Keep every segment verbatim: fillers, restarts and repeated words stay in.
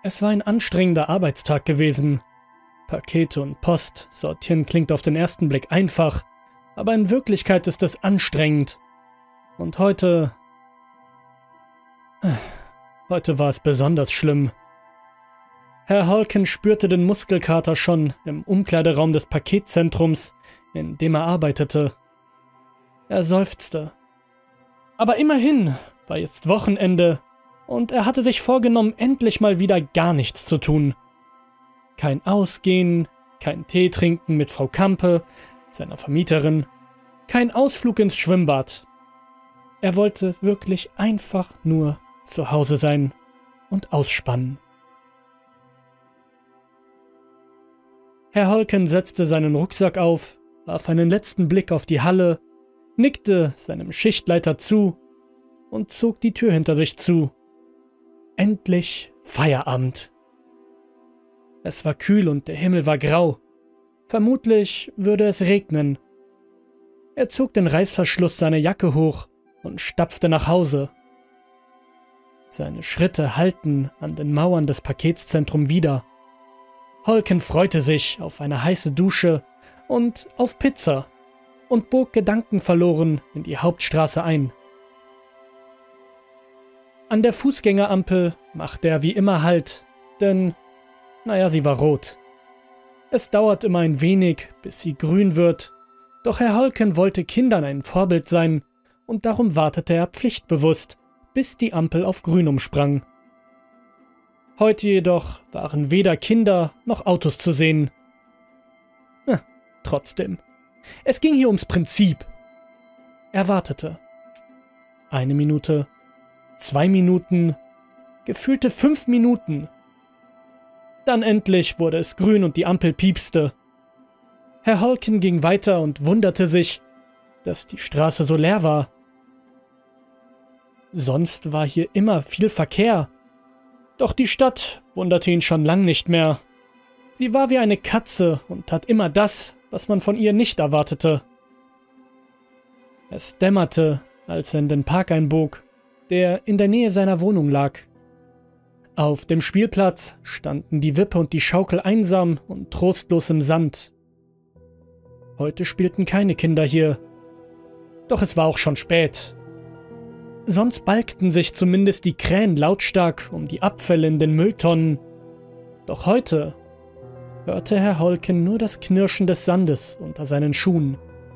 Es war ein anstrengender Arbeitstag gewesen. Pakete und Post sortieren klingt auf den ersten Blick einfach, aber in Wirklichkeit ist es anstrengend. Und heute... Heute war es besonders schlimm. Herr Holken spürte den Muskelkater schon im Umkleideraum des Paketzentrums, in dem er arbeitete. Er seufzte. Aber immerhin war jetzt Wochenende und er hatte sich vorgenommen, endlich mal wieder gar nichts zu tun. Kein Ausgehen, kein Tee trinken mit Frau Kampe, seiner Vermieterin, kein Ausflug ins Schwimmbad. Er wollte wirklich einfach nur zu Hause sein und ausspannen. Herr Holken setzte seinen Rucksack auf, warf einen letzten Blick auf die Halle, nickte seinem Schichtleiter zu und zog die Tür hinter sich zu. Endlich Feierabend. Es war kühl und der Himmel war grau. Vermutlich würde es regnen. Er zog den Reißverschluss seiner Jacke hoch und stapfte nach Hause. Seine Schritte hallten an den Mauern des Paketzentrums wieder. Holken freute sich auf eine heiße Dusche und auf Pizza und bog gedankenverloren in die Hauptstraße ein. An der Fußgängerampel machte er wie immer Halt, denn, naja, sie war rot. Es dauert immer ein wenig, bis sie grün wird, doch Herr Holken wollte Kindern ein Vorbild sein und darum wartete er pflichtbewusst, bis die Ampel auf grün umsprang. Heute jedoch waren weder Kinder noch Autos zu sehen. Na, trotzdem. Es ging hier ums Prinzip. Er wartete. Eine Minute, zwei Minuten, gefühlte fünf Minuten. Dann endlich wurde es grün und die Ampel piepste. Herr Holken ging weiter und wunderte sich, dass die Straße so leer war. Sonst war hier immer viel Verkehr. Doch die Stadt wunderte ihn schon lang nicht mehr. Sie war wie eine Katze und tat immer das, was man von ihr nicht erwartete. Es dämmerte, als er in den Park einbog, der in der Nähe seiner Wohnung lag. Auf dem Spielplatz standen die Wippe und die Schaukel einsam und trostlos im Sand. Heute spielten keine Kinder hier. Doch es war auch schon spät. Sonst balgten sich zumindest die Krähen lautstark um die Abfälle in den Mülltonnen. Doch heute hörte Herr Holken nur das Knirschen des Sandes unter seinen Schuhen.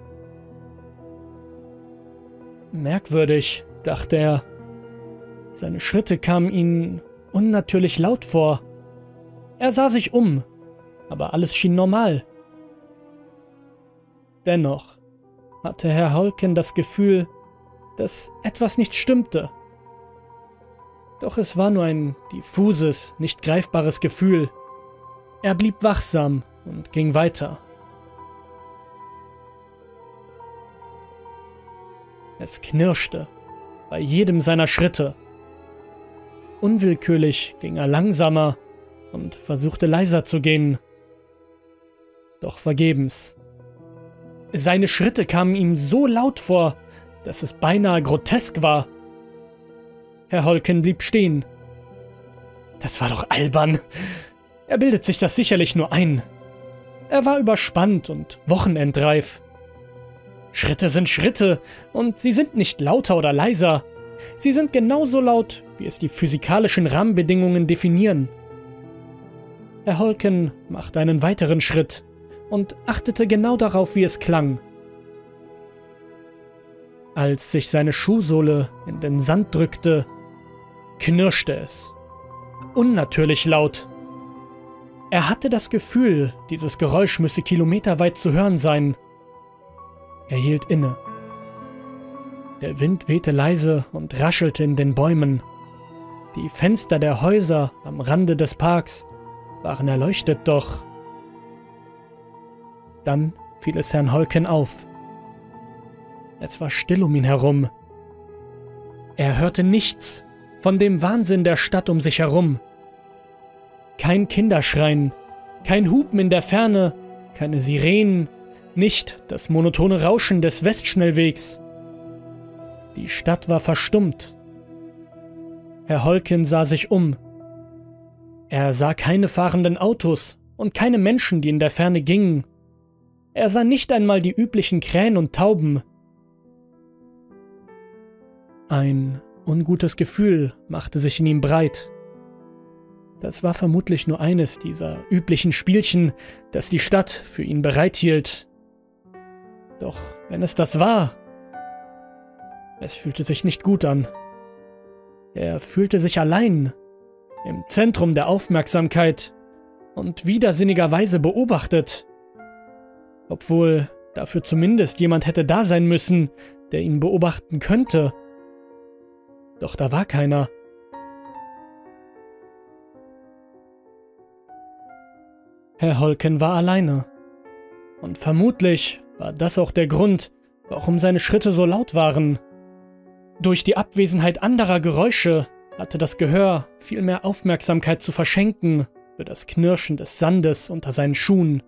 Merkwürdig, dachte er. Seine Schritte kamen ihm unnatürlich laut vor. Er sah sich um, aber alles schien normal. Dennoch hatte Herr Holken das Gefühl, dass etwas nicht stimmte. Doch es war nur ein diffuses, nicht greifbares Gefühl. Er blieb wachsam und ging weiter. Es knirschte bei jedem seiner Schritte. Unwillkürlich ging er langsamer und versuchte leiser zu gehen. Doch vergebens. Seine Schritte kamen ihm so laut vor, dass es beinahe grotesk war. Herr Holken blieb stehen. Das war doch albern. Er bildet sich das sicherlich nur ein. Er war überspannt und wochenendreif. Schritte sind Schritte und sie sind nicht lauter oder leiser. Sie sind genauso laut, wie es die physikalischen Rahmenbedingungen definieren. Herr Holken machte einen weiteren Schritt und achtete genau darauf, wie es klang. Als sich seine Schuhsohle in den Sand drückte, knirschte es. Unnatürlich laut. Er hatte das Gefühl, dieses Geräusch müsse kilometerweit zu hören sein. Er hielt inne. Der Wind wehte leise und raschelte in den Bäumen. Die Fenster der Häuser am Rande des Parks waren erleuchtet, doch... Dann fiel es Herrn Holken auf. Es war still um ihn herum. Er hörte nichts von dem Wahnsinn der Stadt um sich herum. Kein Kinderschreien, kein Hupen in der Ferne, keine Sirenen, nicht das monotone Rauschen des Westschnellwegs. Die Stadt war verstummt. Herr Holken sah sich um. Er sah keine fahrenden Autos und keine Menschen, die in der Ferne gingen. Er sah nicht einmal die üblichen Krähen und Tauben. Ein ungutes Gefühl machte sich in ihm breit. Das war vermutlich nur eines dieser üblichen Spielchen, das die Stadt für ihn bereithielt. Doch wenn es das war, es fühlte sich nicht gut an. Er fühlte sich allein, im Zentrum der Aufmerksamkeit und widersinnigerweise beobachtet. Obwohl dafür zumindest jemand hätte da sein müssen, der ihn beobachten könnte. Doch da war keiner. Herr Holken war alleine. Und vermutlich war das auch der Grund, warum seine Schritte so laut waren. Durch die Abwesenheit anderer Geräusche hatte das Gehör viel mehr Aufmerksamkeit zu verschenken für das Knirschen des Sandes unter seinen Schuhen.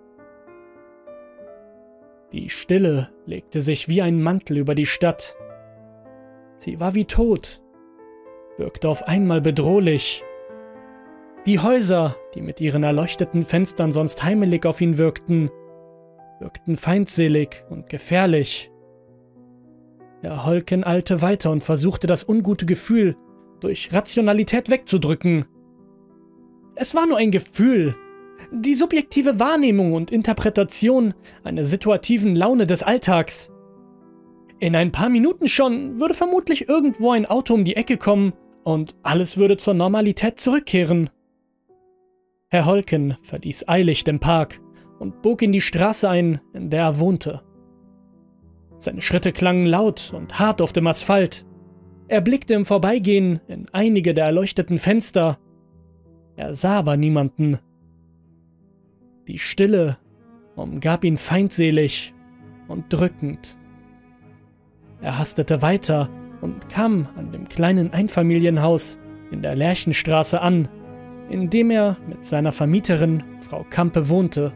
Die Stille legte sich wie ein Mantel über die Stadt. Sie war wie tot, wirkte auf einmal bedrohlich. Die Häuser, die mit ihren erleuchteten Fenstern sonst heimelig auf ihn wirkten, wirkten feindselig und gefährlich. Herr Holken eilte weiter und versuchte das ungute Gefühl durch Rationalität wegzudrücken. Es war nur ein Gefühl, die subjektive Wahrnehmung und Interpretation einer situativen Laune des Alltags. In ein paar Minuten schon würde vermutlich irgendwo ein Auto um die Ecke kommen und alles würde zur Normalität zurückkehren. Herr Holken verließ eilig den Park und bog in die Straße ein, in der er wohnte. Seine Schritte klangen laut und hart auf dem Asphalt. Er blickte im Vorbeigehen in einige der erleuchteten Fenster. Er sah aber niemanden. Die Stille umgab ihn feindselig und drückend. Er hastete weiter und kam an dem kleinen Einfamilienhaus in der Lerchenstraße an, in dem er mit seiner Vermieterin, Frau Kampe, wohnte.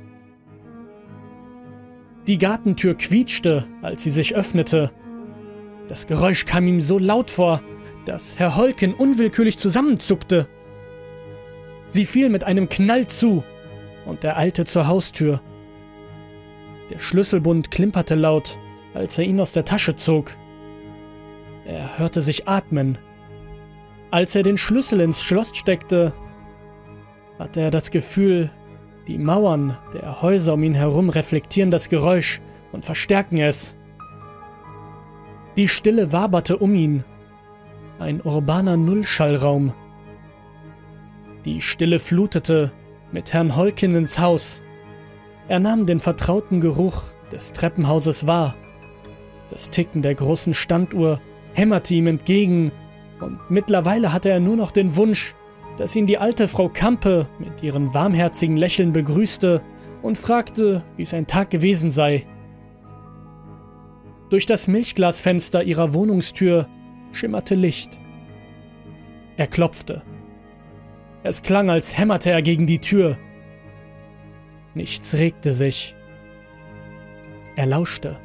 Die Gartentür quietschte, als sie sich öffnete. Das Geräusch kam ihm so laut vor, dass Herr Holken unwillkürlich zusammenzuckte. Sie fiel mit einem Knall zu und er eilte zur Haustür. Der Schlüsselbund klimperte laut, als er ihn aus der Tasche zog. Er hörte sich atmen. Als er den Schlüssel ins Schloss steckte, hatte er das Gefühl, die Mauern der Häuser um ihn herum reflektieren das Geräusch und verstärken es. Die Stille waberte um ihn, ein urbaner Nullschallraum. Die Stille flutete mit Herrn Holken ins Haus. Er nahm den vertrauten Geruch des Treppenhauses wahr. Das Ticken der großen Standuhr hämmerte ihm entgegen und mittlerweile hatte er nur noch den Wunsch, dass ihn die alte Frau Kampe mit ihrem warmherzigen Lächeln begrüßte und fragte, wie sein Tag gewesen sei. Durch das Milchglasfenster ihrer Wohnungstür schimmerte Licht. Er klopfte. Es klang, als hämmerte er gegen die Tür. Nichts regte sich. Er lauschte.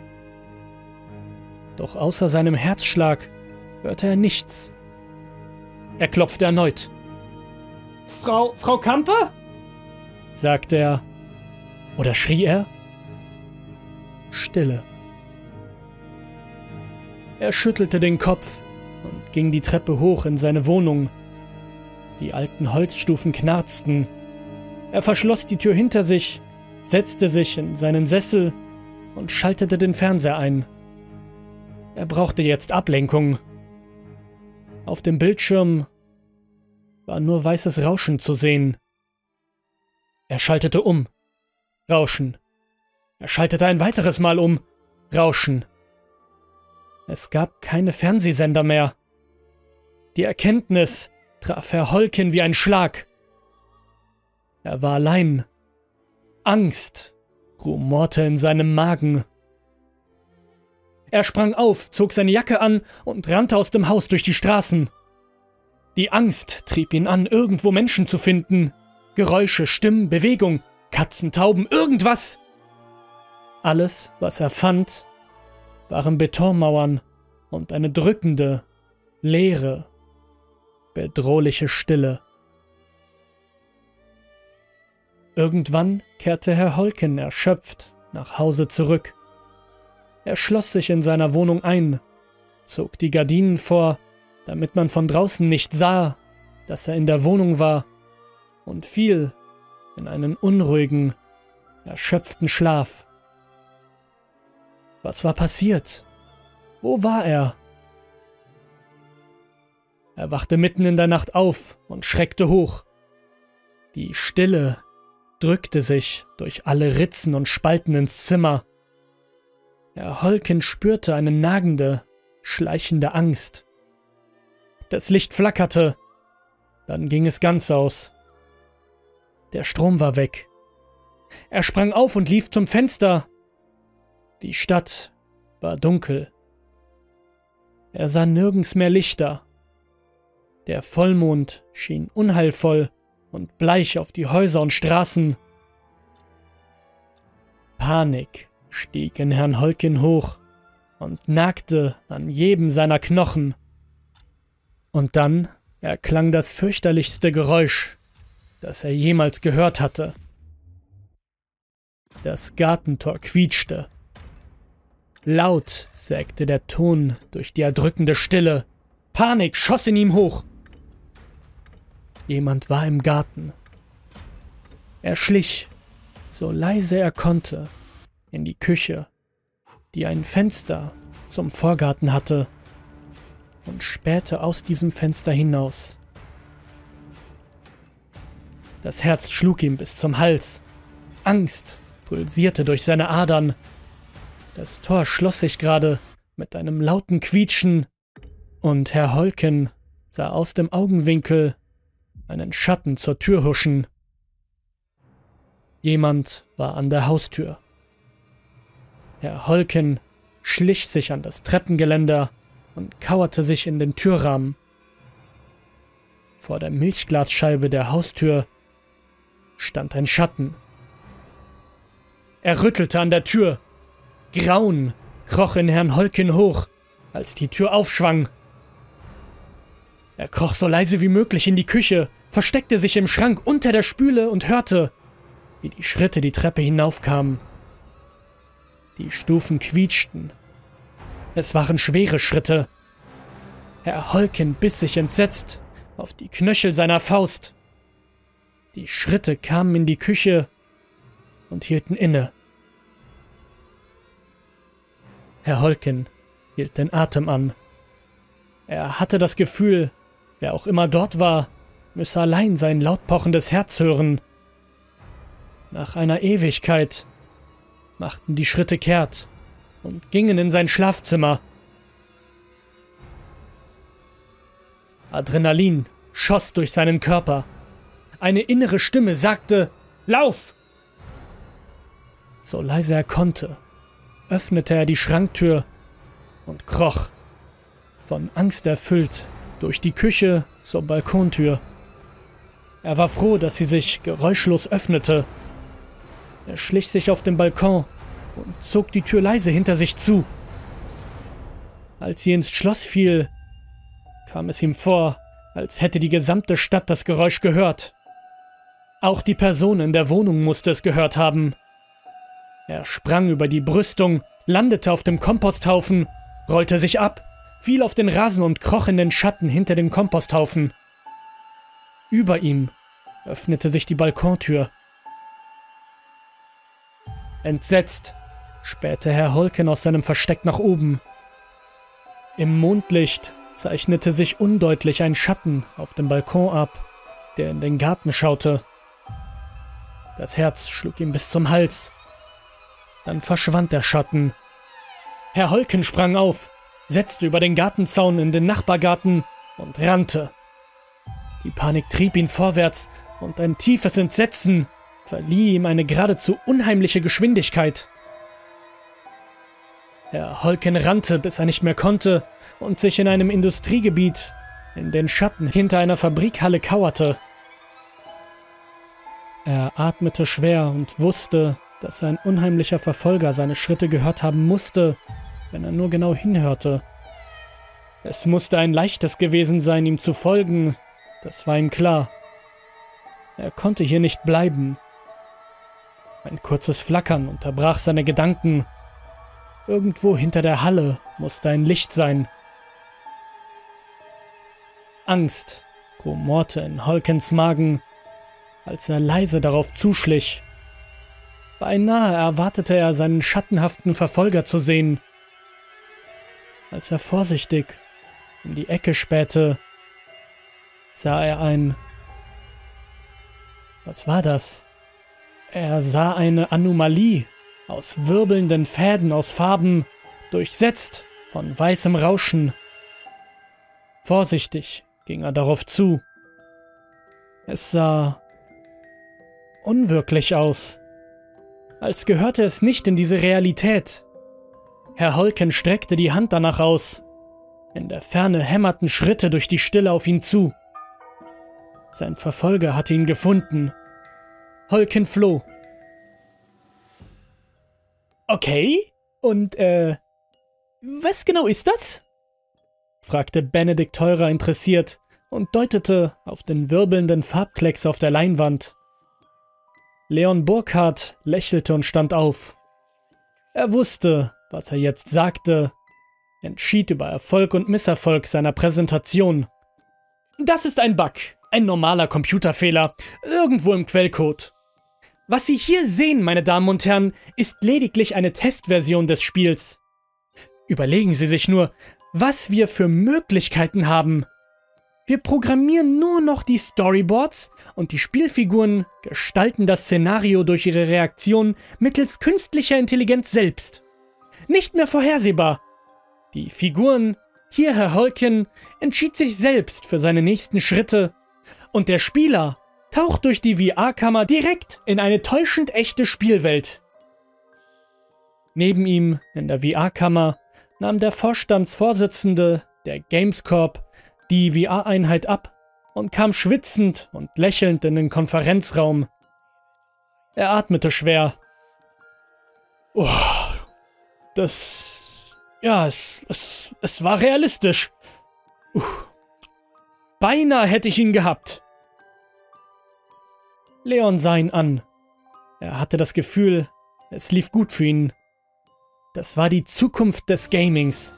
Doch außer seinem Herzschlag hörte er nichts. Er klopfte erneut. »Frau, Frau Kampe?« sagte er. Oder schrie er? Stille. Er schüttelte den Kopf und ging die Treppe hoch in seine Wohnung. Die alten Holzstufen knarzten. Er verschloss die Tür hinter sich, setzte sich in seinen Sessel und schaltete den Fernseher ein. Er brauchte jetzt Ablenkung. Auf dem Bildschirm war nur weißes Rauschen zu sehen. Er schaltete um. Rauschen. Er schaltete ein weiteres Mal um. Rauschen. Es gab keine Fernsehsender mehr. Die Erkenntnis traf Herr Holken wie ein Schlag. Er war allein. Angst rumorte in seinem Magen. Er sprang auf, zog seine Jacke an und rannte aus dem Haus durch die Straßen. Die Angst trieb ihn an, irgendwo Menschen zu finden. Geräusche, Stimmen, Bewegung, Katzen, Tauben, irgendwas. Alles, was er fand, waren Betonmauern und eine drückende, leere, bedrohliche Stille. Irgendwann kehrte Herr Holken erschöpft nach Hause zurück. Er schloss sich in seiner Wohnung ein, zog die Gardinen vor, damit man von draußen nicht sah, dass er in der Wohnung war, und fiel in einen unruhigen, erschöpften Schlaf. Was war passiert? Wo war er? Er wachte mitten in der Nacht auf und schreckte hoch. Die Stille drückte sich durch alle Ritzen und Spalten ins Zimmer. Herr Holken spürte eine nagende, schleichende Angst. Das Licht flackerte, dann ging es ganz aus. Der Strom war weg. Er sprang auf und lief zum Fenster. Die Stadt war dunkel. Er sah nirgends mehr Lichter. Der Vollmond schien unheilvoll und bleich auf die Häuser und Straßen. Panik stieg in Herrn Holken hoch und nagte an jedem seiner Knochen. Und dann erklang das fürchterlichste Geräusch, das er jemals gehört hatte. Das Gartentor quietschte. Laut sägte der Ton durch die erdrückende Stille. Panik schoss in ihm hoch. Jemand war im Garten. Er schlich, so leise er konnte, in die Küche, die ein Fenster zum Vorgarten hatte, und spähte aus diesem Fenster hinaus. Das Herz schlug ihm bis zum Hals. Angst pulsierte durch seine Adern. Das Tor schloss sich gerade mit einem lauten Quietschen, und Herr Holken sah aus dem Augenwinkel einen Schatten zur Tür huschen. Jemand war an der Haustür. Herr Holken schlich sich an das Treppengeländer und kauerte sich in den Türrahmen. Vor der Milchglasscheibe der Haustür stand ein Schatten. Er rüttelte an der Tür. Grauen kroch in Herrn Holken hoch, als die Tür aufschwang. Er kroch so leise wie möglich in die Küche, versteckte sich im Schrank unter der Spüle und hörte, wie die Schritte die Treppe hinaufkamen. Die Stufen quietschten. Es waren schwere Schritte. Herr Holken biss sich entsetzt auf die Knöchel seiner Faust. Die Schritte kamen in die Küche und hielten inne. Herr Holken hielt den Atem an. Er hatte das Gefühl, wer auch immer dort war, müsse allein sein laut pochendes Herz hören. Nach einer Ewigkeit machten die Schritte kehrt und gingen in sein Schlafzimmer. Adrenalin schoss durch seinen Körper. Eine innere Stimme sagte, »Lauf!« So leise er konnte, öffnete er die Schranktür und kroch, von Angst erfüllt, durch die Küche zur Balkontür. Er war froh, dass sie sich geräuschlos öffnete. Er schlich sich auf den Balkon und zog die Tür leise hinter sich zu. Als sie ins Schloss fiel, kam es ihm vor, als hätte die gesamte Stadt das Geräusch gehört. Auch die Person in der Wohnung musste es gehört haben. Er sprang über die Brüstung, landete auf dem Komposthaufen, rollte sich ab, fiel auf den Rasen und kroch in den Schatten hinter dem Komposthaufen. Über ihm öffnete sich die Balkontür. Entsetzt spähte Herr Holken aus seinem Versteck nach oben. Im Mondlicht zeichnete sich undeutlich ein Schatten auf dem Balkon ab, der in den Garten schaute. Das Herz schlug ihm bis zum Hals. Dann verschwand der Schatten. Herr Holken sprang auf, setzte über den Gartenzaun in den Nachbargarten und rannte. Die Panik trieb ihn vorwärts und ein tiefes Entsetzen verlieh ihm eine geradezu unheimliche Geschwindigkeit. Herr Holken rannte, bis er nicht mehr konnte und sich in einem Industriegebiet in den Schatten hinter einer Fabrikhalle kauerte. Er atmete schwer und wusste, dass ein unheimlicher Verfolger seine Schritte gehört haben musste, wenn er nur genau hinhörte. Es musste ein leichtes gewesen sein, ihm zu folgen, das war ihm klar. Er konnte hier nicht bleiben. Ein kurzes Flackern unterbrach seine Gedanken. Irgendwo hinter der Halle musste ein Licht sein. Angst rumorte in Holkens Magen, als er leise darauf zuschlich. Beinahe erwartete er, seinen schattenhaften Verfolger zu sehen. Als er vorsichtig um die Ecke spähte, sah er ein... Was war das? Er sah eine Anomalie aus wirbelnden Fäden aus Farben, durchsetzt von weißem Rauschen. Vorsichtig ging er darauf zu. Es sah unwirklich aus, als gehörte es nicht in diese Realität. Herr Holken streckte die Hand danach aus. In der Ferne hämmerten Schritte durch die Stille auf ihn zu. Sein Verfolger hatte ihn gefunden. Holken floh. Okay, und äh, was genau ist das? Fragte Benedikt Teurer interessiert und deutete auf den wirbelnden Farbklecks auf der Leinwand. Leon Burkhardt lächelte und stand auf. Er wusste, was er jetzt sagte, entschied über Erfolg und Misserfolg seiner Präsentation. Das ist ein Bug, ein normaler Computerfehler, irgendwo im Quellcode. Was Sie hier sehen, meine Damen und Herren, ist lediglich eine Testversion des Spiels. Überlegen Sie sich nur, was wir für Möglichkeiten haben. Wir programmieren nur noch die Storyboards und die Spielfiguren gestalten das Szenario durch ihre Reaktion mittels künstlicher Intelligenz selbst. Nicht mehr vorhersehbar. Die Figuren, hier Herr Holken, entschied sich selbst für seine nächsten Schritte und der Spieler taucht durch die V R-Kammer direkt in eine täuschend echte Spielwelt. Neben ihm in der V R-Kammer nahm der Vorstandsvorsitzende der Gamescorp die V R-Einheit ab und kam schwitzend und lächelnd in den Konferenzraum. Er atmete schwer. Oh, das... ja, es, es, es war realistisch. Uh, beinahe hätte ich ihn gehabt. Leon sah ihn an. Er hatte das Gefühl, es lief gut für ihn. Das war die Zukunft des Gamings.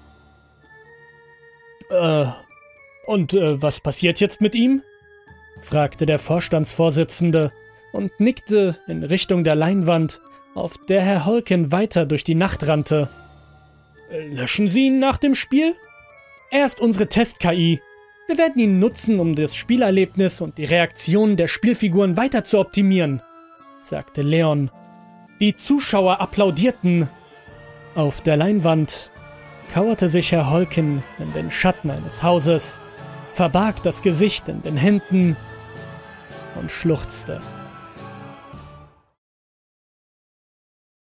Äh, und äh, was passiert jetzt mit ihm? Fragte der Vorstandsvorsitzende und nickte in Richtung der Leinwand, auf der Herr Holken weiter durch die Nacht rannte. Löschen Sie ihn nach dem Spiel? Er ist unsere Test-K I. Wir werden ihn nutzen, um das Spielerlebnis und die Reaktionen der Spielfiguren weiter zu optimieren, sagte Leon. Die Zuschauer applaudierten. Auf der Leinwand kauerte sich Herr Holken in den Schatten eines Hauses, verbarg das Gesicht in den Händen und schluchzte.